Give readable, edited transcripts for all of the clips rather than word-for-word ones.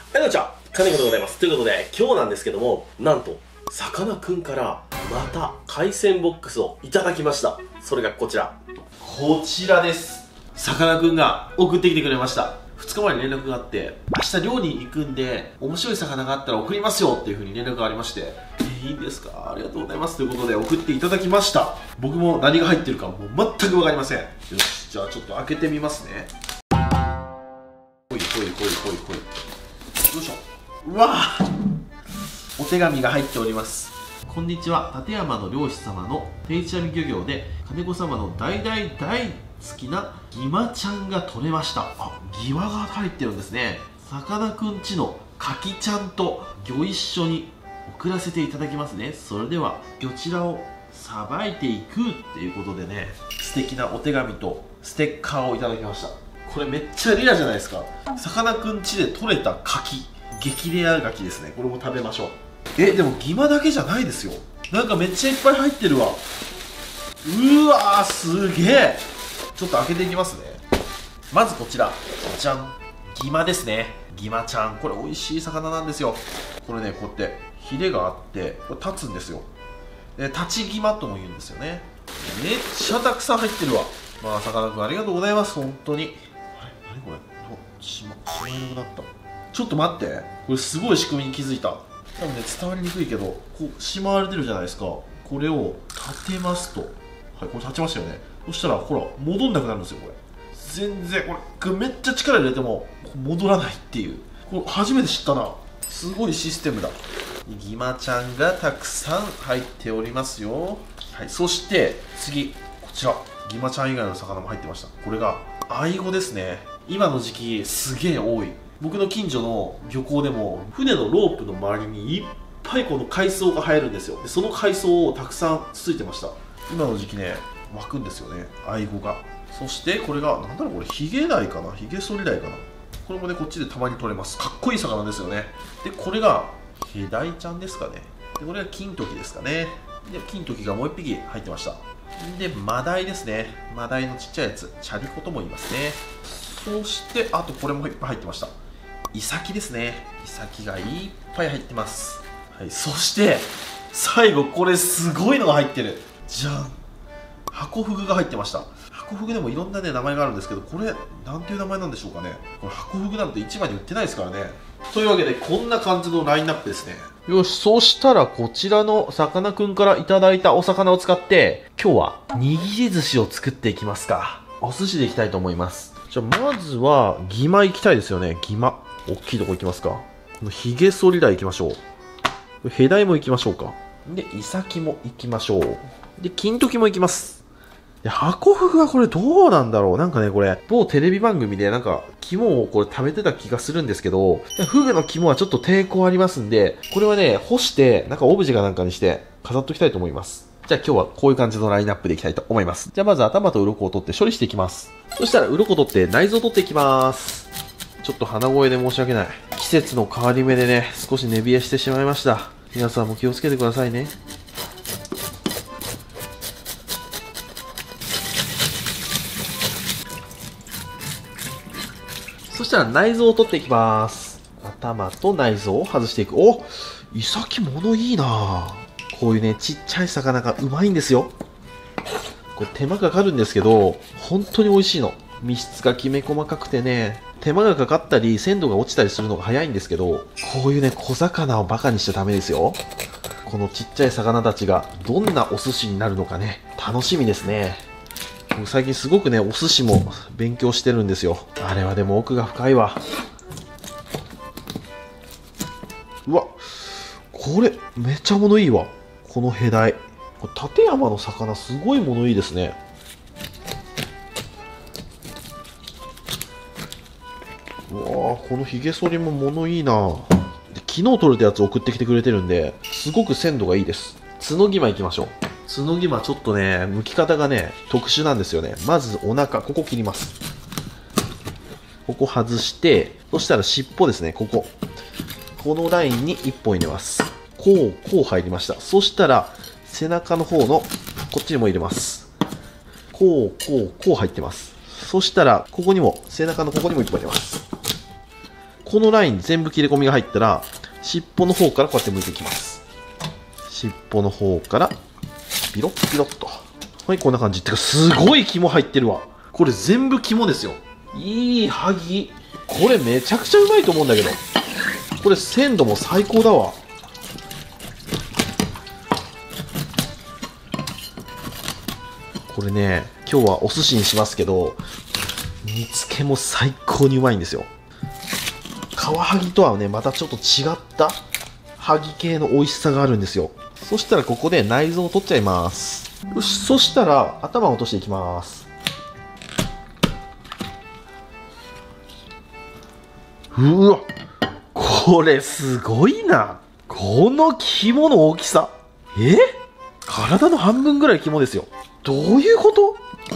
こんにちは、金子でございます。ということで、今日なんですけども、なんと、さかなクンからまた海鮮ボックスをいただきました。それがこちら。こちらです。さかなクンが送ってきてくれました。2日前に連絡があって、明日漁に行くんで、面白い魚があったら送りますよっていう風に連絡がありまして、いいんですか、ありがとうございますということで送っていただきました。僕も何が入ってるかもう全く分かりません。よし、じゃあちょっと開けてみますね。ほいほいほいほいほい。よいしょ。うわー、お手紙が入っております。こんにちは、立山の漁師様の定置網漁業で金子様の大大大好きなギマちゃんが取れました。あ、ギマが入ってるんですね。さかなクンちのカキちゃんとギョ一緒に送らせていただきますね。それではこちらをさばいていくっていうことでね、素敵なお手紙とステッカーをいただきました。これめっちゃレアじゃないですか。さかなクンちで取れたカキ、激レア牡蠣ですね。これも食べましょう。でもギマだけじゃないですよ。なんかめっちゃいっぱい入ってるわ。うわー、すげえ。ちょっと開けていきますね。まずこちら、じゃん、ギマですね。ギマちゃん、これ美味しい魚なんですよ。これね、こうやってヒレがあってこれ立つんですよ。立ちギマとも言うんですよね。めっちゃたくさん入ってるわ。まあさかなクンありがとうございます。本当に。あれ、何これ、しまえなくなった。ちょっと待って、これすごい仕組みに気づいた。多分ね、伝わりにくいけど、こうしまわれてるじゃないですか。これを立てますと、はい、これ立ちましたよね。そしたらほら戻んなくなるんですよ。これ全然、これめっちゃ力入れても戻らないっていう、これ初めて知ったな。すごいシステムだ。ギマちゃんがたくさん入っておりますよ。はい、そして次、こちらギマちゃん以外の魚も入ってました。これがアイゴですね。今の時期すげえ多い。僕の近所の漁港でも船のロープの周りにいっぱいこの海藻が生えるんですよ。でその海藻をたくさんつついてました。今の時期ね、湧くんですよね、アイゴが。そしてこれがなんだろう、これヒゲダイかな、ヒゲソリダイかな。これもね、こっちでたまに取れます。かっこいい魚ですよね。でこれがヘダイちゃんですかね。でこれがキントキですかね。でキントキがもう1匹入ってました。でマダイですね。マダイのちっちゃいやつ、チャリコとも言いますね。そしてあとこれもいっぱい入ってました。イサキですね。イサキがいっぱい入ってます。はい、そして最後、これすごいのが入ってる。じゃん、ハコフグが入ってました。ハコフグでもいろんなね名前があるんですけど、これなんていう名前なんでしょうかね。これハコフグなんて市場に売ってないですからね。というわけでこんな感じのラインナップですね。よし、そうしたらこちらのさかなクンからいただいたお魚を使って今日は握り寿司を作っていきますか。お寿司でいきたいと思います。じゃあまずはギマいきたいですよね。ギマ大きいとこいきますか。このヒゲソリダイいきましょう。ヘダイもいきましょうか。でイサキもいきましょう。でキントキもいきます。でハコフグはこれどうなんだろう。なんかね、これ某テレビ番組でなんか肝をこれ食べてた気がするんですけど、フグの肝はちょっと抵抗ありますんで、これはね干してなんかオブジェかなんかにして飾っときたいと思います。じゃあ今日はこういう感じのラインナップでいきたいと思います。じゃあまず頭と鱗を取って処理していきます。そしたら鱗取って内臓を取っていきます。ちょっと鼻声で申し訳ない。季節の変わり目でね、少し寝冷えしてしまいました。皆さんも気をつけてくださいね。そしたら内臓を取っていきます。頭と内臓を外していく。お、イサキ物いいな。こういうねちっちゃい魚がうまいんですよ。これ手間かかるんですけど本当に美味しいの。身質がきめ細かくてね、手間がかかったり鮮度が落ちたりするのが早いんですけど、こういうね小魚をバカにしちゃダメですよ。このちっちゃい魚たちがどんなお寿司になるのかね、楽しみですね。僕最近すごくねお寿司も勉強してるんですよ。あれはでも奥が深いわ。うわ、これめっちゃ物いいわ。このヘダイ、これ立山の魚すごい物いいですね。うわー、このヒゲ剃りも物いいな。で昨日取れたやつ送ってきてくれてるんですごく鮮度がいいです。角ギマいきましょう。角ギマちょっとね剥き方がね特殊なんですよね。まずお腹、ここ切ります。ここ外して、そしたら尻尾ですね。このラインに1本入れます。こう入りました。そしたら背中の方のこっちにも入れます。こう入ってます。そしたらここにも背中のここにも1本入れます。 このライン全部切れ込みが入ったら、尻尾の方からこうやって剥いていきます。尻尾の方からピロッピロッと。はい、こんな感じ。てかすごい肝入ってるわ。これ全部肝ですよ。いい萩。これめちゃくちゃうまいと思うんだけど、これ鮮度も最高だわ。これね、今日はお寿司にしますけど、煮付けも最高にうまいんですよ。カワハギとはね、またちょっと違ったハギ系の美味しさがあるんですよ。そしたらここで内臓を取っちゃいます。よし、そしたら頭を落としていきます。うわ、これすごいな。この肝の大きさ。体の半分ぐらい肝ですよ。どういうこと？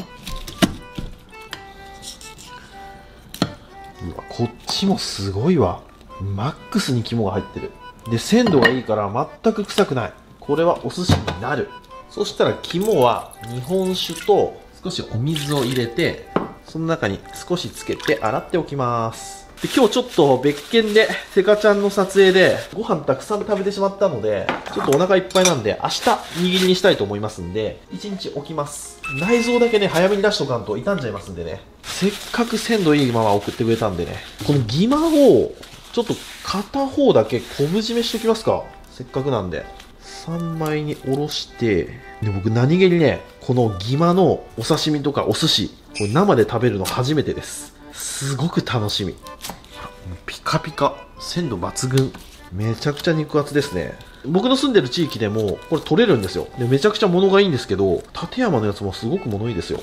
うわ、こっちもすごいわ。マックスに肝が入ってる。で、鮮度がいいから全く臭くない。これはお寿司になる。そしたら肝は日本酒と少しお水を入れて、その中に少しつけて洗っておきます。で、今日ちょっと別件でセカちゃんの撮影でご飯たくさん食べてしまったので、ちょっとお腹いっぱいなんで明日握りにしたいと思いますんで、1日置きます。内臓だけね、早めに出しとかんと傷んじゃいますんでね。せっかく鮮度いいまま送ってくれたんでね。このギマをちょっと片方だけ昆布締めしときますか。せっかくなんで。3枚におろして、で、僕何気にね、このギマのお刺身とかお寿司、これ生で食べるの初めてです。すごく楽しみ。ピカピカ。鮮度抜群。めちゃくちゃ肉厚ですね。僕の住んでる地域でも、これ取れるんですよ。で、めちゃくちゃ物がいいんですけど、館山のやつもすごく物いいですよ。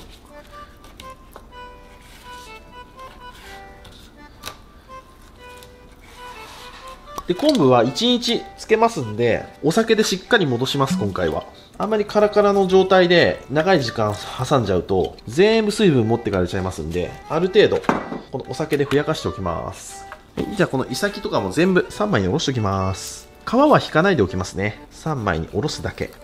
で、昆布は1日漬けますんで、お酒でしっかり戻します、今回は。あんまりカラカラの状態で長い時間挟んじゃうと、全部水分持ってかれちゃいますんで、ある程度、このお酒でふやかしておきます。じゃあこのイサキとかも全部3枚におろしておきます。皮は引かないでおきますね。3枚におろすだけ。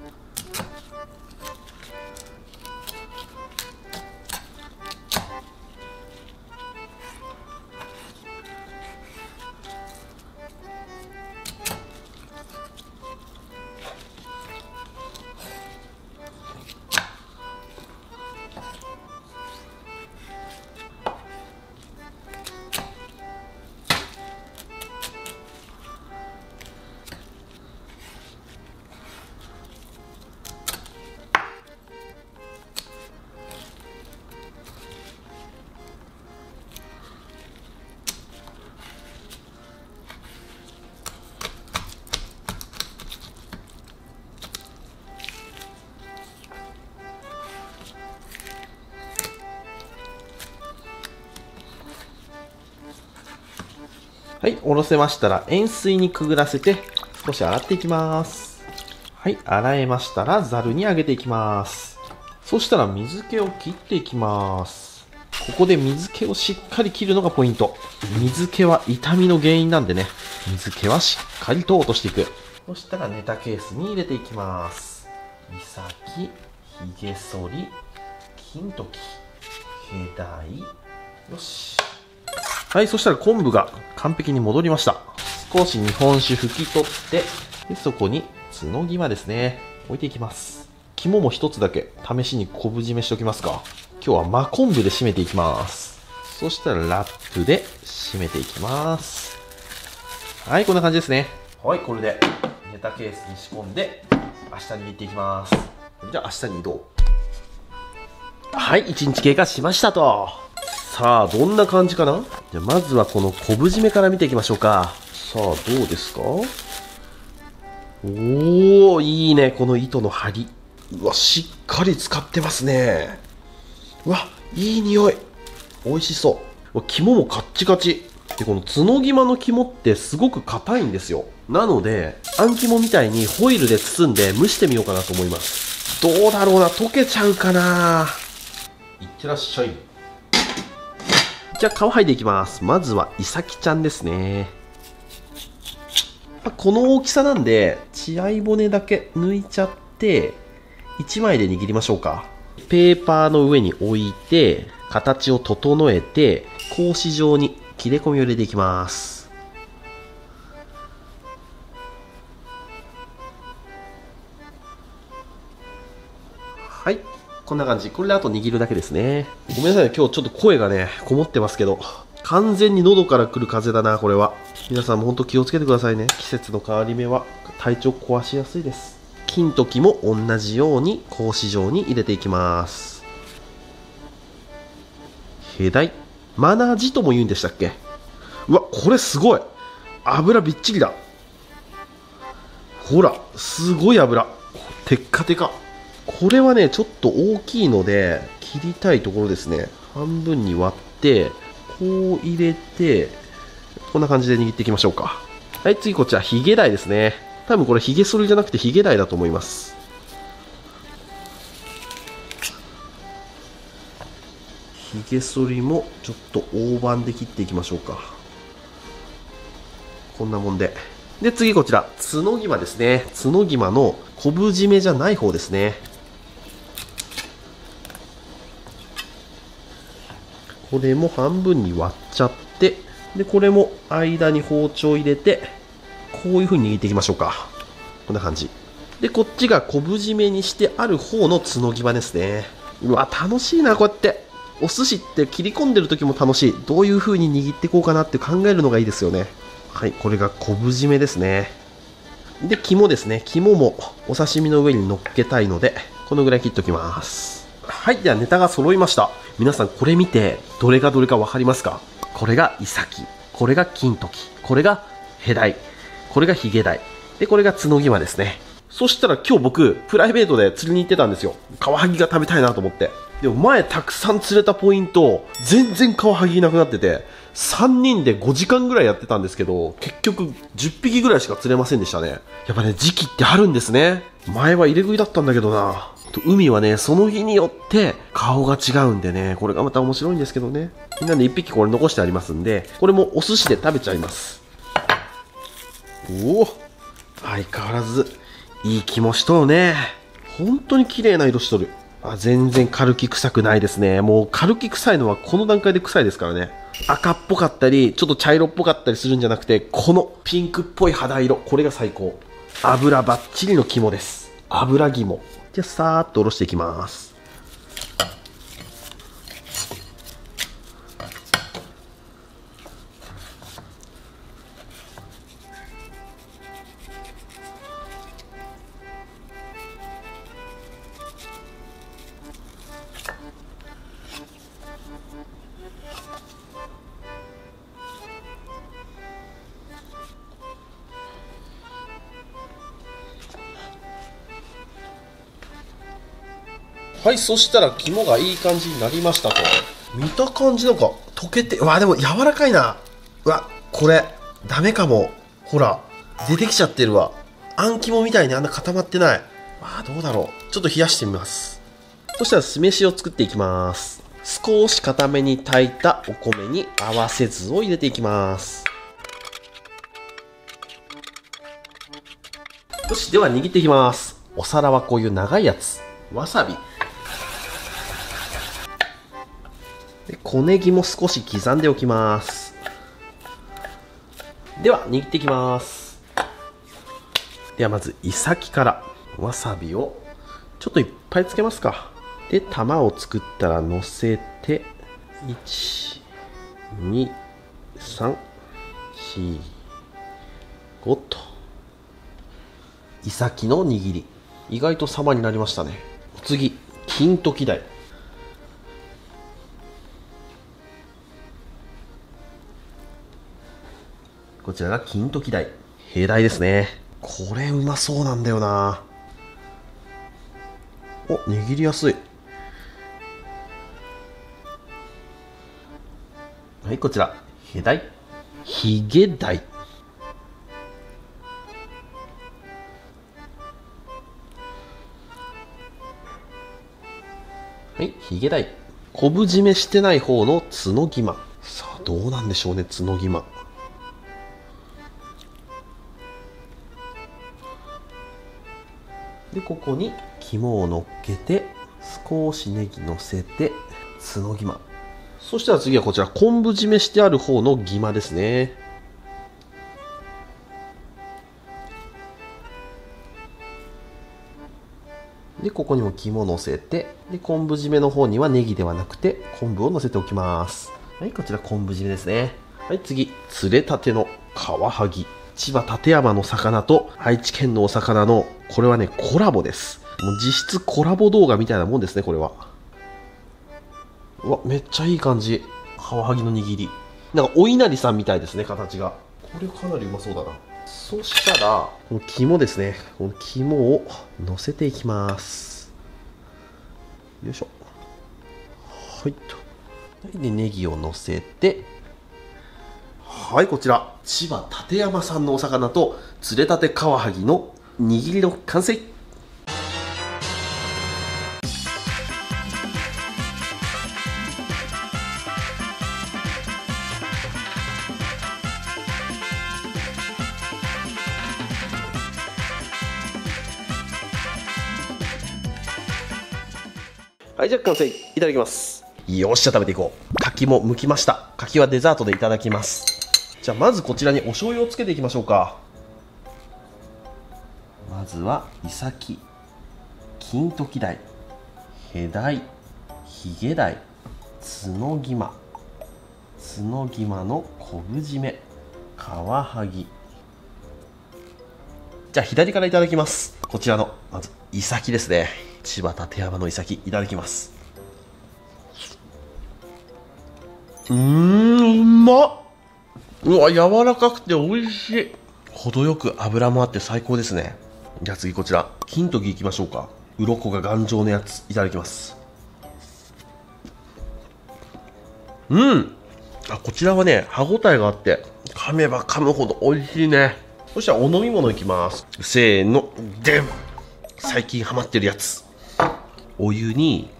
はい、おろせましたら塩水にくぐらせて少し洗っていきます。はい、洗えましたらざるにあげていきます。そしたら水気を切っていきます。ここで水気をしっかり切るのがポイント。水気は痛みの原因なんでね、水気はしっかりと落としていく。そしたらネタケースに入れていきます。イサキ、ヒゲソリ、金時、ヘダイ、よし。はい、そしたら昆布が完璧に戻りました。少し日本酒拭き取って、でそこに角肝ですね。置いていきます。肝も一つだけ試しに昆布締めしておきますか。今日は真昆布で締めていきます。そしたらラップで締めていきます。はい、こんな感じですね。はい、これでネタケースに仕込んで明日に握っていきます。じゃあ明日に移動。はい、1日経過しましたと。さあ、どんな感じかな。じゃあまずはこの昆布締めから見ていきましょうか。さあ、どうですか。おー、いいね、この糸の張り。うわ、しっかり使ってますね。うわ、いい匂い。美味しそう。肝もカッチカチ。で、この角肝の肝ってすごく硬いんですよ。なので、あん肝みたいにホイルで包んで蒸してみようかなと思います。どうだろうな、溶けちゃうかな。いってらっしゃい。じゃあ皮剥いでいきます。まずはイサキちゃんですね。この大きさなんで血合い骨だけ抜いちゃって1枚で握りましょうか。ペーパーの上に置いて形を整えて格子状に切れ込みを入れていきます。はい、こんな感じ。これであと握るだけですね。ごめんなさいね、今日ちょっと声がねこもってますけど、完全に喉から来る風邪だなこれは。皆さんも本当気をつけてくださいね。季節の変わり目は体調壊しやすいです。金時も同じように格子状に入れていきます。ヘダイ、マナージとも言うんでしたっけ。うわ、これすごい油びっちりだ。ほらすごい油、テッカテカ。これはねちょっと大きいので切りたいところですね。半分に割ってこう入れて、こんな感じで握っていきましょうか。はい、次こちらヒゲダイですね。多分これヒゲ剃りじゃなくてヒゲダイだと思います。ヒゲ剃りもちょっと大判で切っていきましょうか。こんなもんで。で次こちら角際ですね。角際の昆布締めじゃない方ですね。これも半分に割っちゃって、でこれも間に包丁入れてこういう風に握っていきましょうか。こんな感じで、こっちが昆布締めにしてある方の角際ですね。うわ楽しいな。こうやってお寿司って切り込んでる時も楽しい。どういう風に握っていこうかなって考えるのがいいですよね。はい、これが昆布締めですね。で肝ですね。肝もお刺身の上に乗っけたいのでこのぐらい切っておきます。はい、ではネタが揃いました。皆さんこれ見てどれがどれか分かりますか。これがイサキ、これが金時、これがヘダイ、これがヒゲダイで、これが角際ですね。そしたら今日僕プライベートで釣りに行ってたんですよ。カワハギが食べたいなと思って。でも前たくさん釣れたポイント全然カワハギいなくなってて、3人で5時間ぐらいやってたんですけど結局10匹ぐらいしか釣れませんでしたね。やっぱね時期ってあるんですね。前は入れ食いだったんだけどな。海はねその日によって顔が違うんでね、これがまた面白いんですけどね。みんなで1匹これ残してありますんで、これもお寿司で食べちゃいます。おお、相変わらずいい気もしとるね。本当に綺麗な色しとる。あ、全然カルキ臭くないですね。もうカルキ臭いのはこの段階で臭いですからね。赤っぽかったりちょっと茶色っぽかったりするんじゃなくて、このピンクっぽい肌色、これが最高。油バッチリの肝です。油肝。じゃあさーっとおろしていきます。はい、そしたら肝がいい感じになりましたと。見た感じなんか溶けて、うわでも柔らかいな。うわこれダメかも。ほら出てきちゃってるわ。あん肝みたいにあんな固まってない。わあどうだろう。ちょっと冷やしてみます。そしたら酢飯を作っていきます。少し固めに炊いたお米に合わせ酢を入れていきます。よし、では握っていきます。お皿はこういう長いやつ。わさびで小ネギも少し刻んでおきます。では握っていきます。ではまずイサキからわさびをちょっといっぱいつけますか。で玉を作ったら乗せて1、2、3、4、5とイサキの握り、意外と様になりましたね。次金時鯛。こちらが金時鯛、兵鯛ですね。これうまそうなんだよな。お、握りやすい。はい、こちら兵鯛、ヒゲ鯛。はい、ヒゲ鯛。昆布締めしてない方の角肝。さあどうなんでしょうね、角肝。でここに肝を乗っけて少しネギ乗せて角肝。 そしたら次はこちら、昆布締めしてある方のギマですね。で、ここにも肝乗せて、で、昆布締めの方にはネギではなくて、昆布を乗せておきます。はい、こちら昆布締めですね。はい、次、釣れたてのカワハギ。千葉館山の魚と愛知県のお魚の、これはね、コラボです。もう実質コラボ動画みたいなもんですね、これは。うわ、めっちゃいい感じ。カワハギの握り。なんか、お稲荷さんみたいですね、形が。これかなりうまそうだな。そしたら、この肝ですね。この肝を乗せていきます。よいしょ。はいと。で、ネギを乗せて、はい、こちら。千葉館山産のお魚と釣れたてカワハギの握りの完成。はい、じゃあ完成。いただきます。よっしゃ、食べていこう。柿も剥きました。柿はデザートでいただきます。じゃあまずこちらにお醤油をつけていきましょうか。まずはイサキ、金時鯛、ヘダイ、ヒゲダイ、ツノギマ、ツノギマの昆布締め、カワハギ。じゃあ左からいただきます。こちらのまずイサキですね。千葉館山のイサキ、いただきます。うまっ。うわ、柔らかくて美味しい。程よく脂もあって最高ですね。じゃあ次こちら、金時いきましょうか。鱗が頑丈なやつ、いただきます。こちらはね、歯ごたえがあって、噛めば噛むほど美味しいね。そしたらお飲み物いきます。せーの、でん。最近ハマってるやつ。お湯に、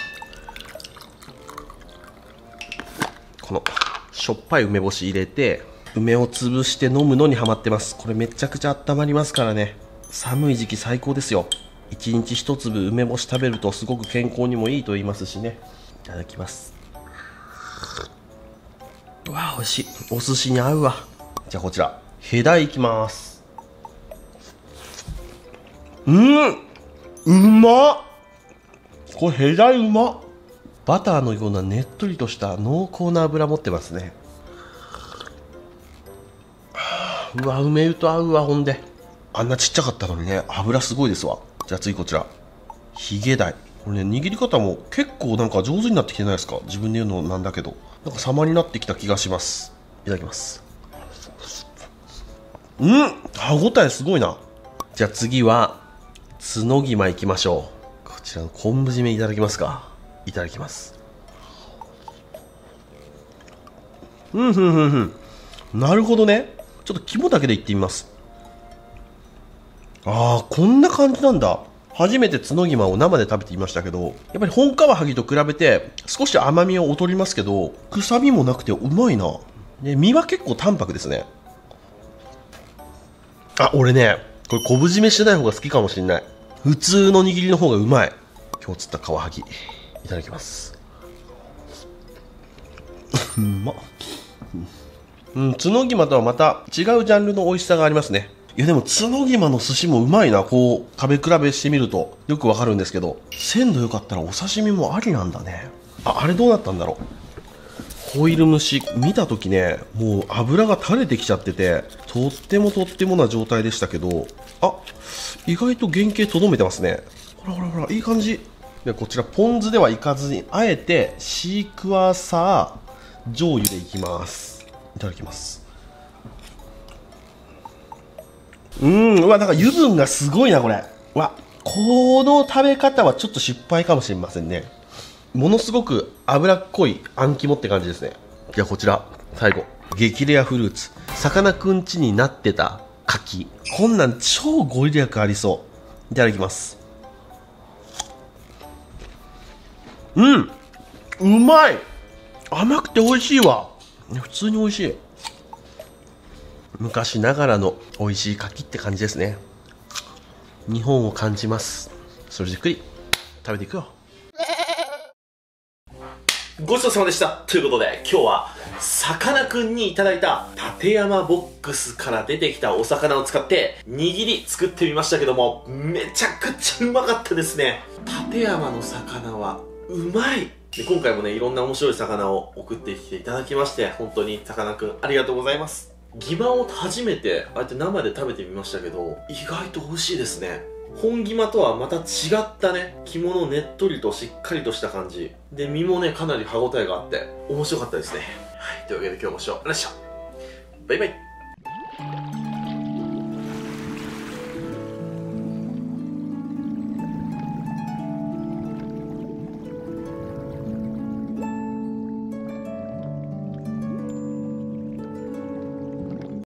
このしょっぱい梅干し入れて梅を潰して飲むのにハマってます。これめちゃくちゃ温まりますからね。寒い時期最高ですよ。1日1粒梅干し食べるとすごく健康にもいいと言いますしね。いただきます。うわ、美味しい。お寿司に合うわ。じゃあこちらヘダいきます。うまっ。これヘダうまっ。バターのようなねっとりとした濃厚な脂持ってますね。うわ、梅湯と合うわ。ほんであんなちっちゃかったのにね、脂すごいですわ。じゃあ次こちらヒゲダイ。これね、握り方も結構なんか上手になってきてないですか。自分で言うのなんだけど、なんか様になってきた気がします。いただきます。歯ごたえすごいな。じゃあ次はツノギマいきましょう。こちらの昆布締めいただきますか。いただきます。なるほどね。ちょっと肝だけでいってみます。ああ、こんな感じなんだ。初めてツノギマを生で食べていましたけど、やっぱり本カワハギと比べて少し甘みを劣りますけど、臭みもなくてうまいな。ね、身は結構淡白ですね。あ、俺ね、これ昆布締めしてない方が好きかもしれない。普通の握りの方がうまい。今日釣ったカワハギいただきます。うまっ。ツノギマとはまた違うジャンルの美味しさがありますね。いやでもツノギマの寿司もうまいな。こう食べ比べしてみるとよくわかるんですけど、鮮度良かったらお刺身もありなんだね。あれどうなったんだろう。ホイル蒸し見た時ね、もう油が垂れてきちゃってて、とってもな状態でしたけど、意外と原型とどめてますね。ほらいい感じで、こちらポン酢ではいかずにあえてシークワーサー醤油でいきます。いただきます。うわ、なんか油分がすごいなこれ。うわ、この食べ方はちょっと失敗かもしれませんね。ものすごく脂っこいあん肝って感じですね。じゃあこちら最後、激レアフルーツ、さかなクン家になってた柿。こんなん超ご利益ありそう。いただきます。うまい。甘くて美味しいわ。普通に美味しい。昔ながらの美味しい柿って感じですね。日本を感じます。それじっくり食べていくよ。 ごちそうさまでした。ということで、今日は、さかなクンにいただいた、館山ボックスから出てきたお魚を使って、握り作ってみましたけども、めちゃくちゃうまかったですね。館山の魚は、うまい。で、今回もね、いろんな面白い魚を送ってきていただきまして、本当にさかなクン、ありがとうございます。ギマを初めて、ああやって生で食べてみましたけど、意外と美味しいですね。本ギマとはまた違ったね、肝のねっとりとしっかりとした感じ。で、身もね、かなり歯応えがあって、面白かったですね。はい、というわけで今日も視聴ありがとうございました。バイバイ。